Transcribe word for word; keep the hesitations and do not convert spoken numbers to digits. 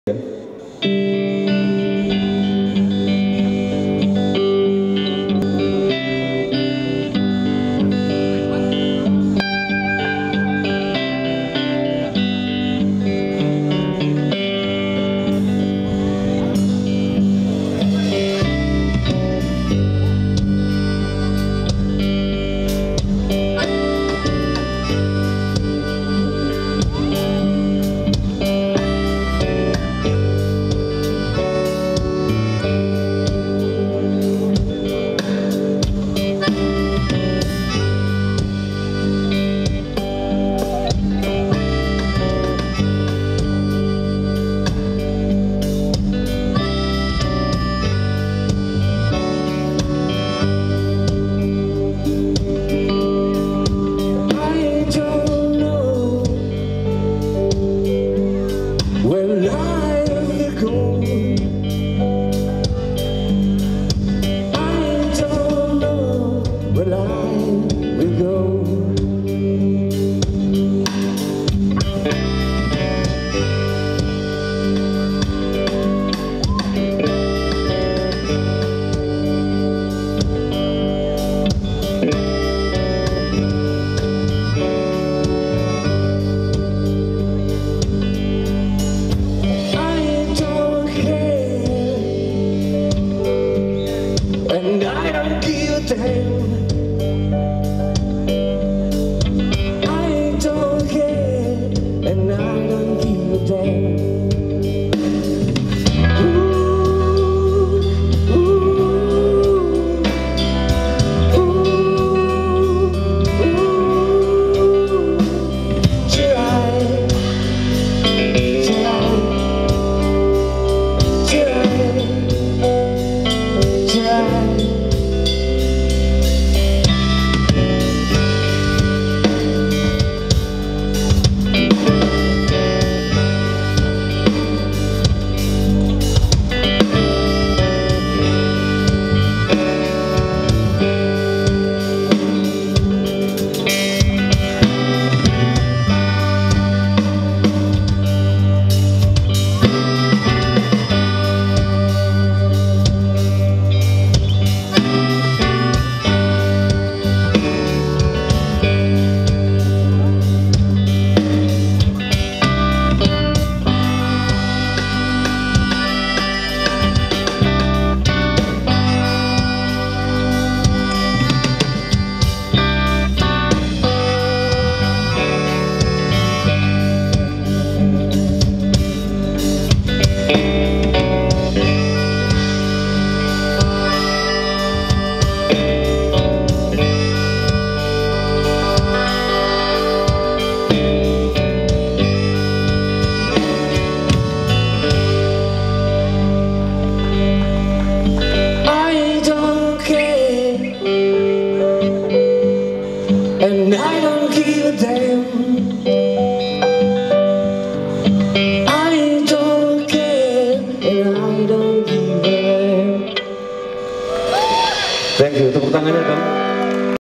And I don't give a damn. I don't care, and I don't give a damn. Ooh, ooh, ooh, ooh. Try, try, try, try. And I don't give a damn. I don't care, and I don't give a damn. Thank you, tepuk tangannya dong.